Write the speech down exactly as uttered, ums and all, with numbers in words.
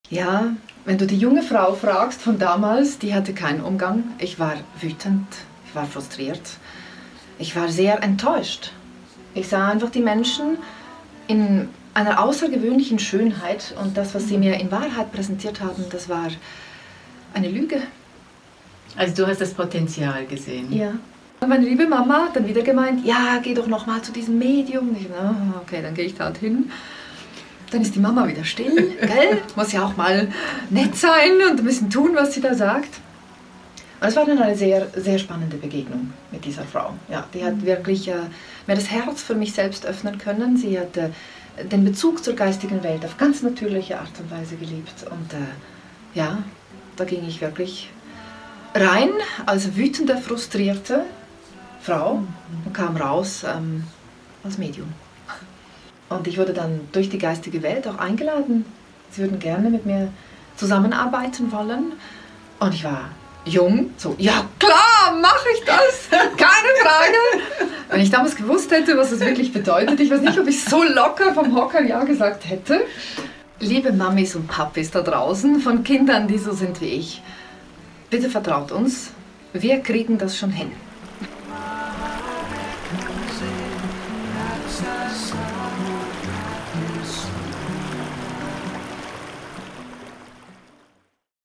Ja, wenn du die junge Frau fragst von damals, die hatte keinen Umgang. Ich war wütend, ich war frustriert, ich war sehr enttäuscht. Ich sah einfach die Menschen in einer außergewöhnlichen Schönheit und das, was sie mir in Wahrheit präsentiert haben, das war eine Lüge. Also du hast das Potenzial gesehen? Ja. Und meine liebe Mama hat dann wieder gemeint, ja, geh doch noch mal zu diesem Medium. Und ich, oh, okay, dann gehe ich da halt hin. Dann ist die Mama wieder still, gell? Muss ja auch mal nett sein und ein bisschen tun, was sie da sagt. Und es war dann eine sehr, sehr spannende Begegnung mit dieser Frau. Ja, die hat wirklich äh, mir das Herz für mich selbst öffnen können. Sie hat äh, den Bezug zur geistigen Welt auf ganz natürliche Art und Weise gelebt. Und äh, ja, da ging ich wirklich rein als wütende, frustrierte Frau und kam raus ähm, als Medium. Und ich wurde dann durch die geistige Welt auch eingeladen. Sie würden gerne mit mir zusammenarbeiten wollen. Und ich war jung, so, ja klar, mache ich das, keine Frage. Wenn ich damals gewusst hätte, was es wirklich bedeutet, ich weiß nicht, ob ich so locker vom Hocker ja gesagt hätte. Liebe Mamis und Papis da draußen, von Kindern, die so sind wie ich, bitte vertraut uns, wir kriegen das schon hin.